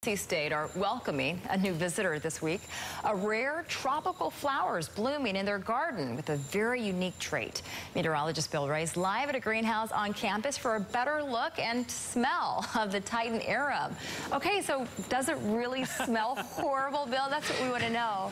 NC State are welcoming a new visitor this week. A rare tropical flowers blooming in their garden with a very unique trait. Meteorologist Bill Ray is live at a greenhouse on campus for a better look and smell of the Titan Arum. Okay, so does it really smell horrible, Bill? That's what we want to know.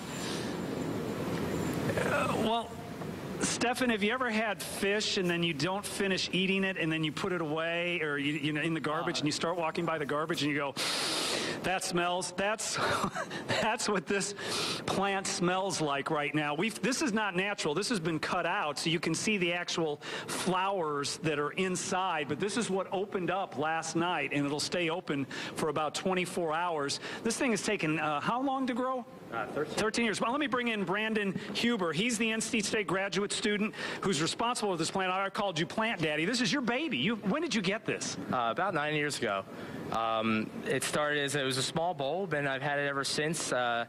Well, Stefan, have you ever had fish and then you don't finish eating it and then you put it away, or you know, in the garbage, and you start walking by the garbage and you go, that smells? That's what this plant smells like right now. This is not natural. This has been cut out so you can see the actual flowers that are inside, but this is what opened up last night, and it'll stay open for about 24 hours. This thing has taken how long to grow? 13 years. Well, let me bring in Brandon Huber. He's the NC State graduate student who's responsible for this plant. I called you Plant Daddy. This is your baby. When did you get this? About 9 years ago. It started as it was a small bulb, and I've had it ever since. When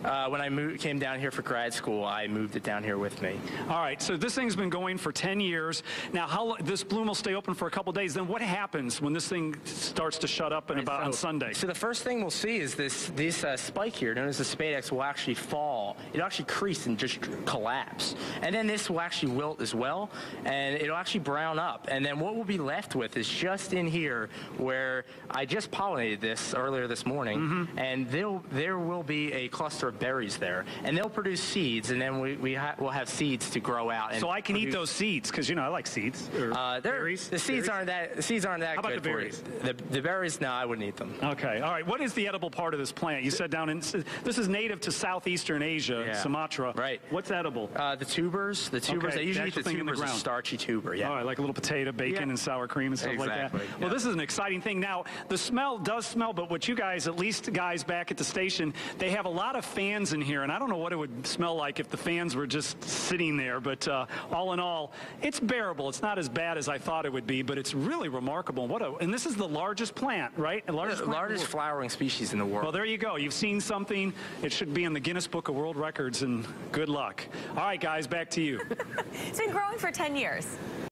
I came down here for grad school, I moved it down here with me. All right, so this thing's been going for 10 years. Now, this bloom will stay open for a couple days. Then what happens when this thing starts to shut up on Sunday? So the first thing we'll see is this spike here, known as the spadix, will actually fall. It'll actually crease and just collapse. And then this will actually wilt as well, and it'll actually brown up. And then what we'll be left with is just in here where I just pollinated this earlier this morning, and there will be a cluster of berries there, and they'll produce seeds, and then we'll have seeds to grow out. And so I can eat those seeds, because you know I like seeds. Berries. The seeds aren't that How about good the berries? for you. The berries, no, I wouldn't eat them. Okay. All right. What is the edible part of this plant? You said this is native to southeastern Asia, Sumatra. Right. What's edible? The tubers. The tubers. Okay. I usually eat the tubers, a starchy tuber. Yeah. All right, like a little potato, bacon, and sour cream and stuff like that. Well, this is an exciting thing. Now, the smell does smell, but what you guys, at least guys back at the station, they have a lot of fans in here, and I don't know what it would smell like if the fans were just sitting there, but all in all, it's bearable. It's not as bad as I thought it would be, but it's really remarkable. And this is the largest plant, right? The largest flowering species in the world. Well, there you go. You've seen something. It should be in the Guinness Book of World Records, and good luck. All right, guys, back to you. It's been growing for 10 years.